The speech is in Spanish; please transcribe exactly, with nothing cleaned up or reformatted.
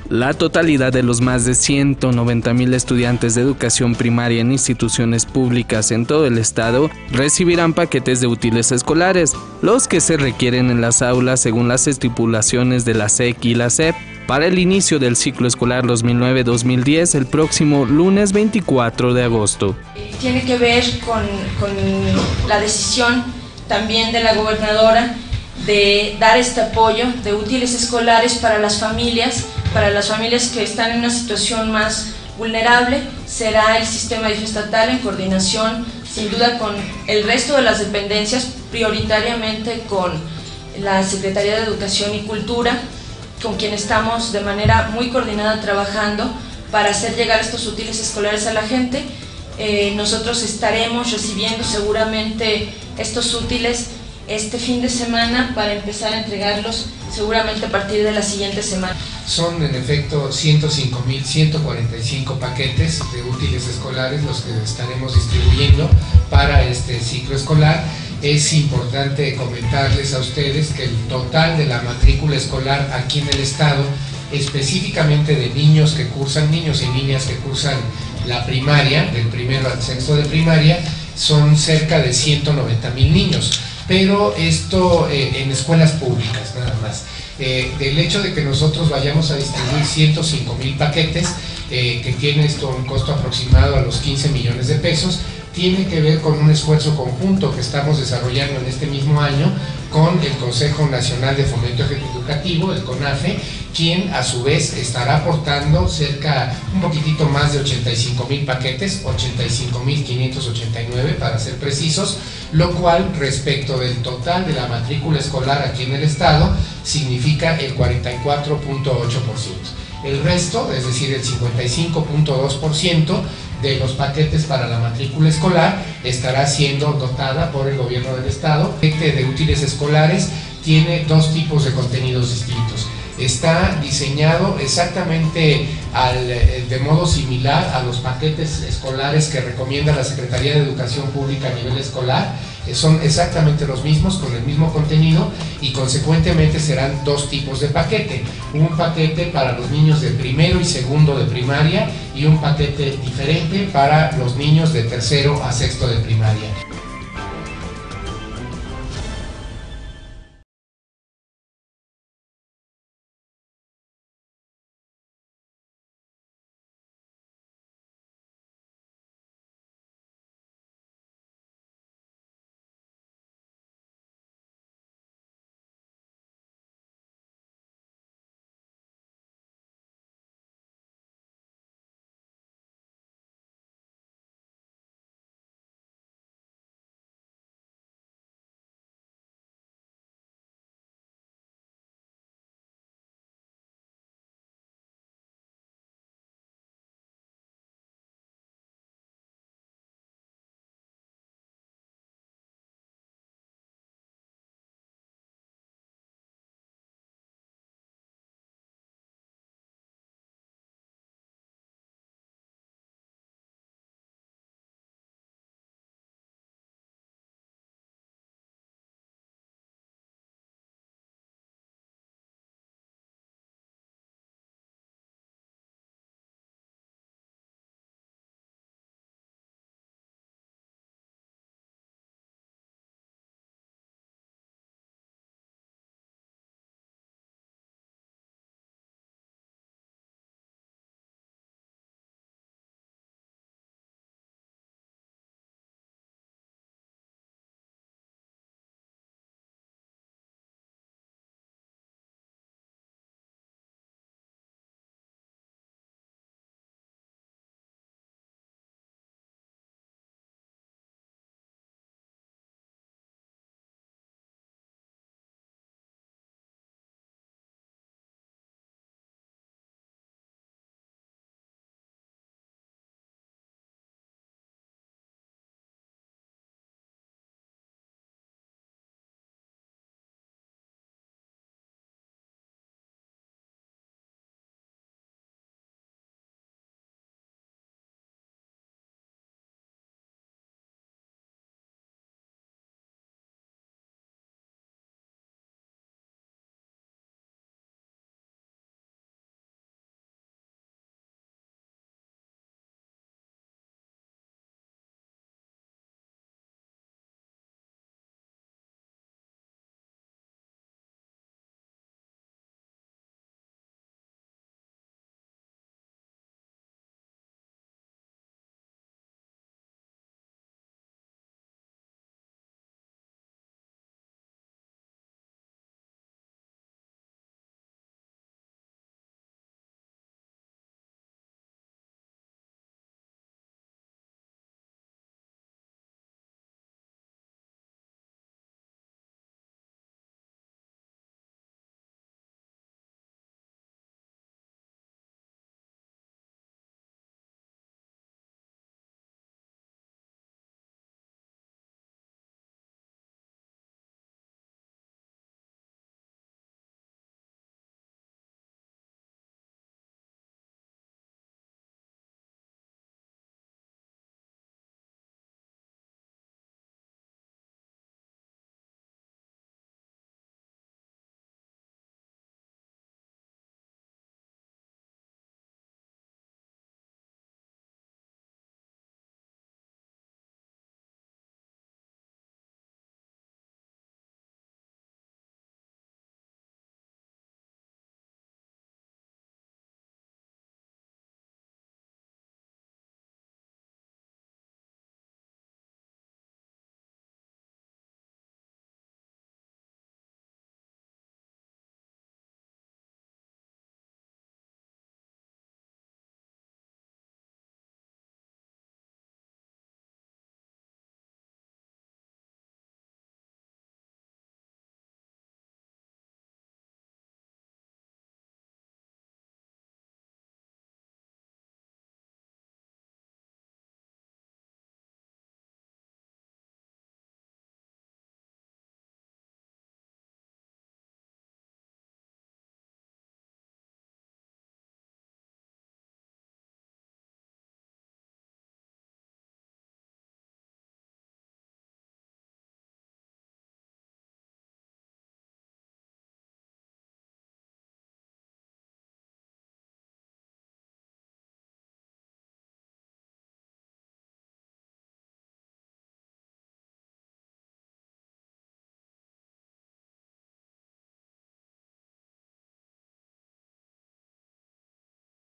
La totalidad de los más de ciento noventa mil estudiantes de educación primaria en instituciones públicas en todo el estado recibirán paquetes de útiles escolares, los que se requieren en las aulas según las estipulaciones de la S E C y la S E P, para el inicio del ciclo escolar dos mil nueve dos mil diez el próximo lunes veinticuatro de agosto. Tiene que ver con, con la decisión también de la gobernadora de dar este apoyo de útiles escolares para las familias, para las familias que están en una situación más vulnerable. Será el sistema estatal en coordinación, sin duda, con el resto de las dependencias, prioritariamente con la Secretaría de Educación y Cultura, con quien estamos de manera muy coordinada trabajando para hacer llegar estos útiles escolares a la gente. Eh, nosotros estaremos recibiendo seguramente estos útiles este fin de semana para empezar a entregarlos seguramente a partir de la siguiente semana. Son en efecto ciento cinco mil ciento cuarenta y cinco paquetes de útiles escolares los que estaremos distribuyendo para este ciclo escolar. Es importante comentarles a ustedes que el total de la matrícula escolar aquí en el estado, específicamente de niños que cursan, niños y niñas que cursan la primaria, del primero al sexto de primaria, son cerca de ciento noventa mil niños. Pero esto eh, en escuelas públicas nada más. Eh, del hecho de que nosotros vayamos a distribuir ciento cinco mil paquetes, eh, que tiene esto un costo aproximado a los quince millones de pesos, tiene que ver con un esfuerzo conjunto que estamos desarrollando en este mismo año con el Consejo Nacional de Fomento Educativo, el CONAFE, quien a su vez estará aportando cerca, un poquitito más de ochenta y cinco mil paquetes, ochenta y cinco mil quinientos ochenta y nueve para ser precisos, lo cual respecto del total de la matrícula escolar aquí en el estado significa el cuarenta y cuatro punto ocho por ciento. El resto, es decir, el cincuenta y cinco punto dos por ciento de los paquetes para la matrícula escolar estará siendo dotada por el gobierno del estado. El paquete de útiles escolares tiene dos tipos de contenidos distintos. Está diseñado exactamente al, de modo similar a los paquetes escolares que recomienda la Secretaría de Educación Pública a nivel escolar. Son exactamente los mismos, con el mismo contenido, y consecuentemente serán dos tipos de paquete. Un paquete para los niños de primero y segundo de primaria y un paquete diferente para los niños de tercero a sexto de primaria.